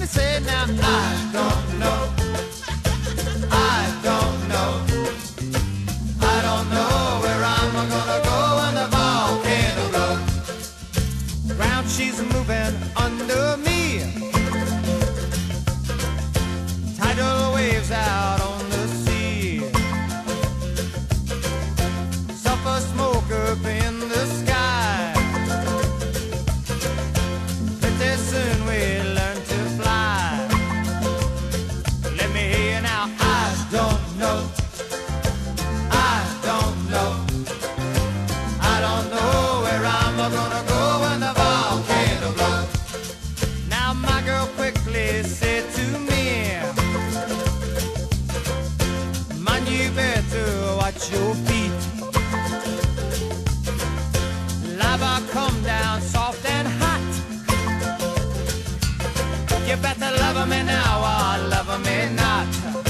me say now, I don't know. I don't know. I don't know where I'm gonna go when the volcano blows. Ground she's moving under me. Tidal waves out on the sea. Sulfur smoke up in the sky. Pretty soon we'll learn to fly. Let me hear you now. I don't know. I don't know. I don't know where I'm gonna go when the volcano blows. Now my girl quickly said to me, man, you better watch your feet. Lava come down soft and hot. You better love me now or love me not.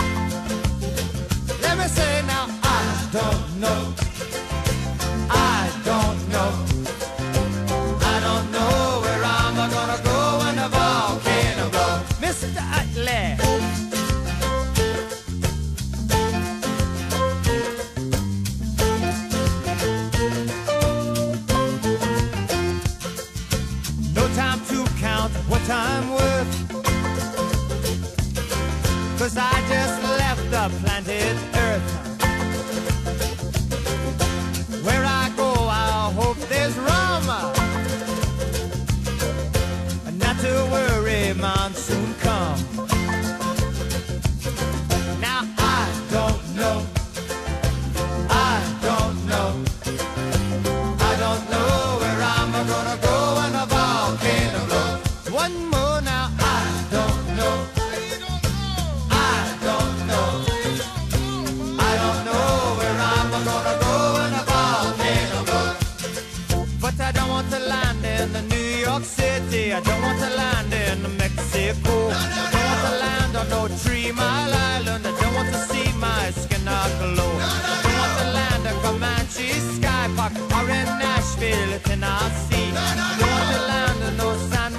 Let me say now, I don't know. I don't know. I don't know where I'm gonna go when the volcano blows. Mr. Utley. No time to count what I'm worth, 'cause I just left the planet Earth. Where I go, I hope there's rum. Not to worry, monsoon come. Now I don't know. I don't know. I don't know where I'm gonna go when the volcano blows. One more now. I don't know. I don't know. I don't know where I'm gonna go when the volcano blows. But I don't want to land in the New York City. I don't want to land in Mexico. I don't want to land on no 3 Mile Island. I don't want to see my skin glow. I don't want to land in Comanche Sky Park or in Nashville, Tennessee. I don't want to land in no San